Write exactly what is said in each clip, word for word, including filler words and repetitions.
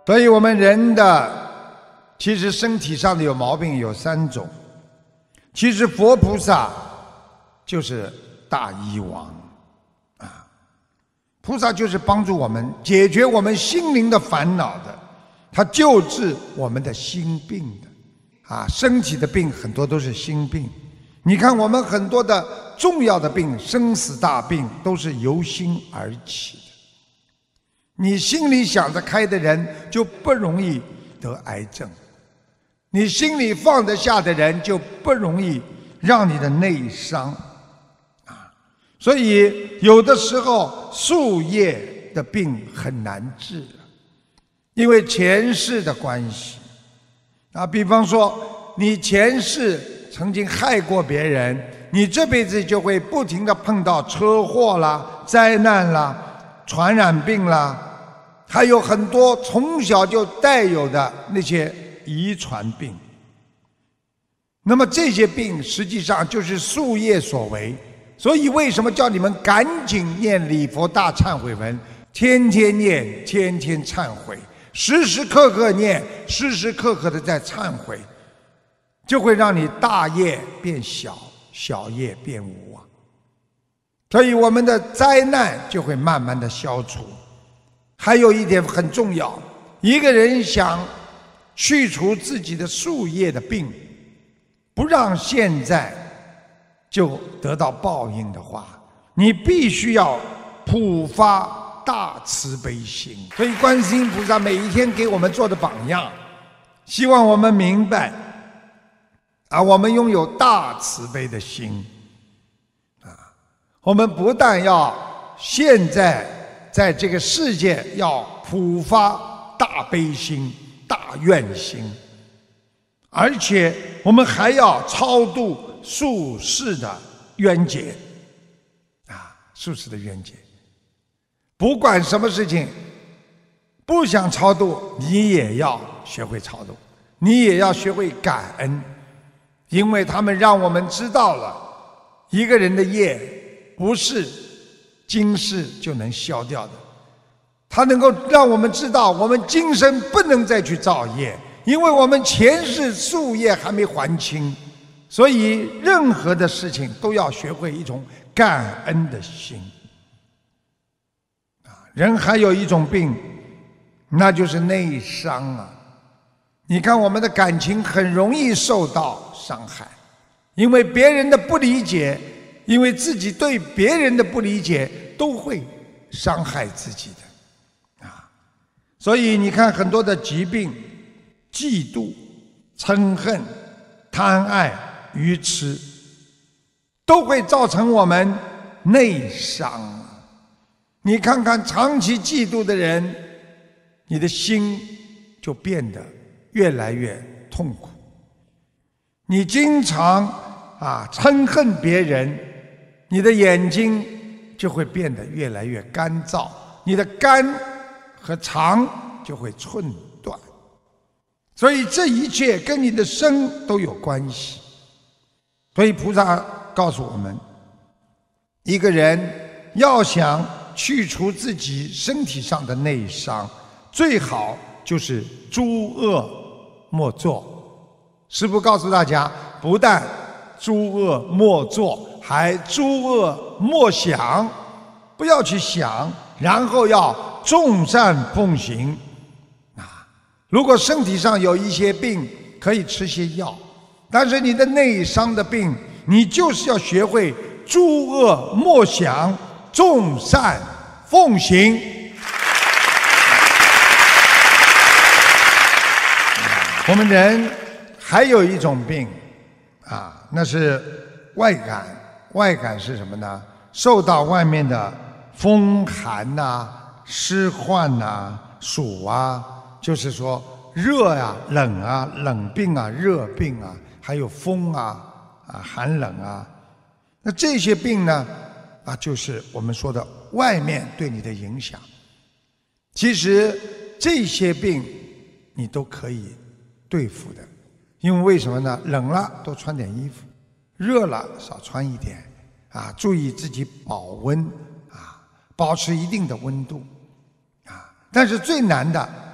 所以我们人的其实身体上的有毛病有三种，其实佛菩萨就是大医王啊，菩萨就是帮助我们解决我们心灵的烦恼的，他救治我们的心病的啊，身体的病很多都是心病。你看我们很多的重要的病，生死大病都是由心而起的。你心里想得开的人就不容易得癌症，你心里放得下的人就不容易让你的内伤啊。所以有的时候树叶的病很难治，因为前世的关系啊。比方说你前世曾经害过别人，你这辈子就会不停地碰到车祸啦、灾难啦、传染病啦，还有很多从小就带有的那些遗传病。那么这些病实际上就是树叶所为，所以为什么叫你们赶紧念礼佛大忏悔文，天天念，天天忏悔，时时刻刻念，时时刻刻的在忏悔，就会让你大业变小，小业变无啊。所以我们的灾难就会慢慢的消除。还有一点很重要，一个人想去除自己的树叶的病，不让现在就得到报应的话，你必须要普发大慈悲心。所以观世音菩萨每一天给我们做的榜样，希望我们明白啊，我们拥有大慈悲的心啊，我们不但要现在在这个世界要普发大悲心、大愿心，而且我们还要超度宿世的冤结啊，宿世的冤结。不管什么事情，不想超度，你也要学会超度，你也要学会感恩，因为他们让我们知道了，一个人的业不是今世就能消掉的，它能够让我们知道，我们今生不能再去造业，因为我们前世宿业还没还清，所以任何的事情都要学会一种感恩的心。啊，人还有一种病，那就是内伤啊。你看我们的感情很容易受到伤害，因为别人的不理解，因为自己对别人的不理解，都会伤害自己的啊。所以你看很多的疾病，嫉妒、嗔恨、贪爱、愚痴，都会造成我们内伤。你看看长期嫉妒的人，你的心就变得越来越痛苦。你经常啊嗔恨别人，你的眼睛就会变得越来越干燥，你的肝和肠就会寸断。所以这一切跟你的身都有关系。所以菩萨告诉我们，一个人要想去除自己身体上的内伤，最好就是诸恶莫作。师父告诉大家，不但诸恶莫作，还诸恶莫想，不要去想，然后要众善奉行啊。如果身体上有一些病，可以吃些药，但是你的内伤的病，你就是要学会诸恶莫想，众善奉行。我们人还有一种病啊，那是外感。外感是什么呢？受到外面的风寒呐、湿患呐、暑啊，就是说热呀、冷啊、冷病啊、热病啊，还有风啊、啊寒冷啊。那这些病呢，啊，就是我们说的外面对你的影响。其实这些病你都可以对付的，因为为什么呢？冷了多穿点衣服，热了少穿一点，啊，注意自己保温啊，保持一定的温度啊。但是最难的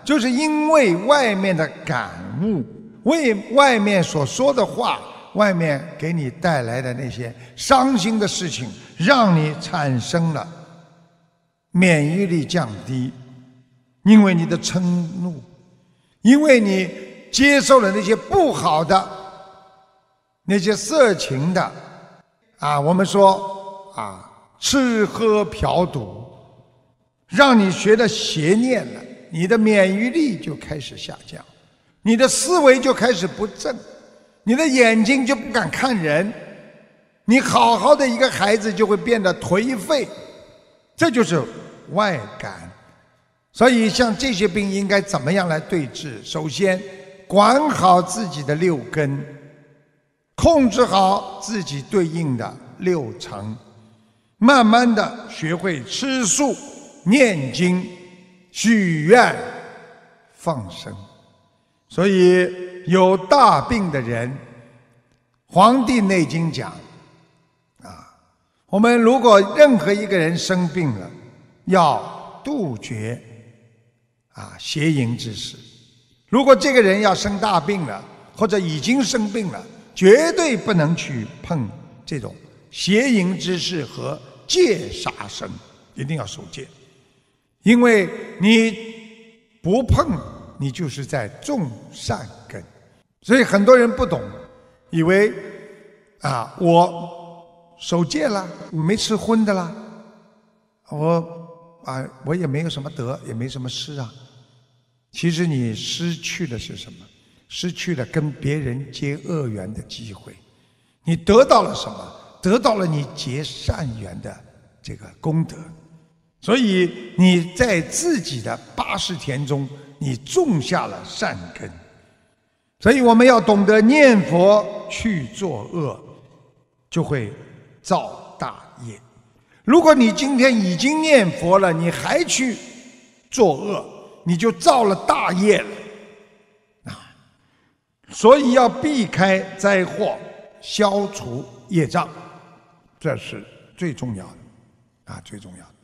就是因为外面的感悟，为外面所说的话，外面给你带来的那些伤心的事情，让你产生了免疫力降低，因为你的嗔怒，因为你接受了那些不好的、那些色情的啊，我们说啊，吃喝嫖赌，让你学的邪念了，你的免疫力就开始下降，你的思维就开始不正，你的眼睛就不敢看人，你好好的一个孩子就会变得颓废，这就是外感。所以像这些病应该怎么样来对治？首先管好自己的六根，控制好自己对应的六尘，慢慢的学会吃素、念经、许愿、放生。所以有大病的人，《黄帝内经》讲啊，我们如果任何一个人生病了，要杜绝啊邪淫之事。如果这个人要生大病了，或者已经生病了，绝对不能去碰这种邪淫之事和戒杀生，一定要守戒。因为你不碰，你就是在种善根。所以很多人不懂，以为啊我守戒了，没吃荤的啦，我啊我也没有什么得，也没什么失啊。其实你失去的是什么？失去了跟别人结恶缘的机会。你得到了什么？得到了你结善缘的这个功德。所以你在自己的八十田中，你种下了善根。所以我们要懂得念佛去作恶，就会造大业。如果你今天已经念佛了，你还去作恶，你就造了大业了啊！所以要避开灾祸，消除业障，这是最重要的啊，最重要的。